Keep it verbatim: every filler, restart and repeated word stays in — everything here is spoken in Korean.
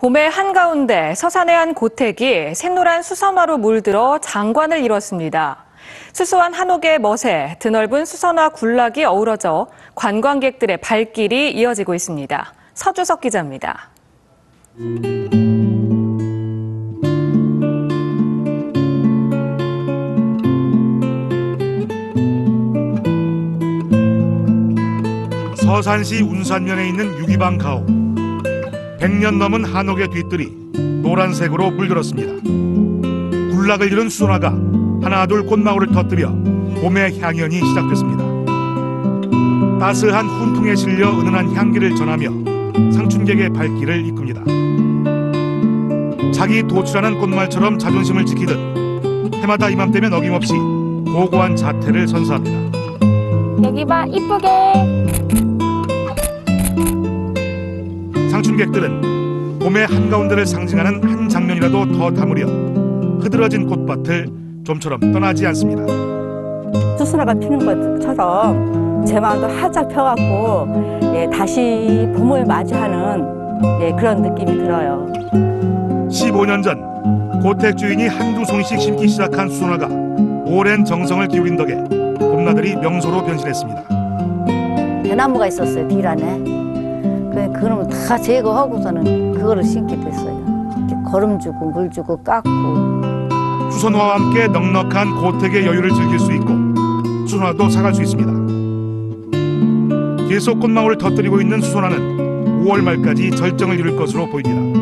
봄의 한가운데 서산의 한 고택이 샛노란 수선화로 물들어 장관을 이뤘습니다. 수수한 한옥의 멋에 드넓은 수선화 군락이 어우러져 관광객들의 발길이 이어지고 있습니다. 서주석 기자입니다. 서산시 운산면에 있는 유기방 가옥. 백 년 넘은 한옥의 뒤뜰이 노란색으로 물들었습니다. 군락을 이룬 수선화가 하나둘 꽃망울을 터뜨려 봄의 향연이 시작됐습니다. 따스한 훈풍에 실려 은은한 향기를 전하며 상춘객의 발길을 이끕니다. 자기 도출하는 꽃말처럼 자존심을 지키듯 해마다 이맘때면 어김없이 고고한 자태를 선사합니다. 여기 봐, 이쁘게. 상춘객들은 봄의 한가운데를 상징하는 한 장면이라도 더 담으려 흐드러진 꽃밭을 좀처럼 떠나지 않습니다. 수선화가 피는 것처럼 제 마음도 활짝 펴갖고 예, 다시 봄을 맞이하는 예, 그런 느낌이 들어요. 십오 년 전 고택 주인이 한두 송이씩 심기 시작한 수선화가 오랜 정성을 기울인 덕에 봄나들이 명소로 변신했습니다. 대나무가 있었어요, 길 안에. 그럼 다 제거하고서는 그거를 심게 됐어요. 이렇게 거름 주고 물 주고 깎고. 수선화와 함께 넉넉한 고택의 여유를 즐길 수 있고 수선화도 사갈 수 있습니다. 계속 꽃망울을 터뜨리고 있는 수선화는 오월 말까지 절정을 이룰 것으로 보입니다.